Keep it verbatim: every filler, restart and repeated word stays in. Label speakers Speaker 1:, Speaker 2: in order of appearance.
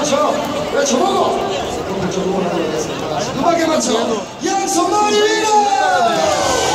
Speaker 1: 맞춰 외쳐보고 저곡을 하도록 하겠습니다. 음악에 맞춰 양손을 위로